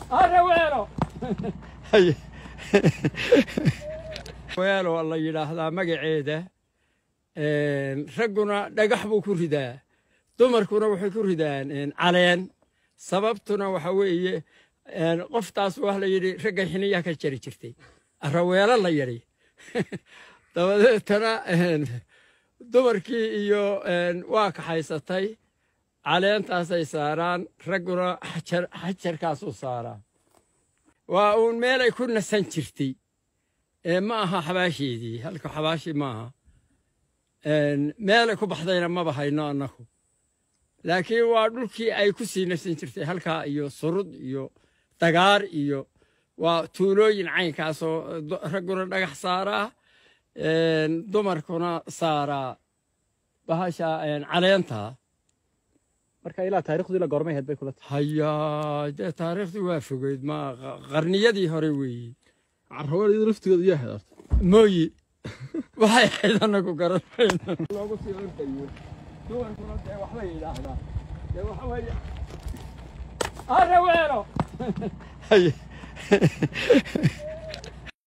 Arrawelo weelo la yiraahdaa magaceeda raguna dhagax buu ku ridaa dumarkuna waxay ku ridaan caleen sababtuna waxa weeye qoftaas wax la yiri ragga xiniya ka jari jirtay arraweelo la yiri dabadeetana dumarkii iyo waa ka haysatay caleentaas ay saaraan ragguna xajarkaas u saaraan waa uun meel ay ku nasan jirtay ma aha xabaasheedii halka xabaashi ma aha meel ay ku baxdayna ma bahayno annagu laakiin waa dhulkii ay ku sii nasan jirtay halkaa iyo surud iyo dagaar iyo waa tuulooyin caynkaasoo ragguna dhagax saaraa dumarkuna saaraa bahasha caleentaa marka ilaa taariikhdii la goormay had bay kula tahay hayaa taariikhdii waa fogeyd ma qarniyadii hore weeye carrawada laftigeedu yaa hadarta mooyi waxay ahayd anagu garanayna loogu sii ordayo dumarkuna dee waxbay yidhaahdaa dee waxa weeye arrawelo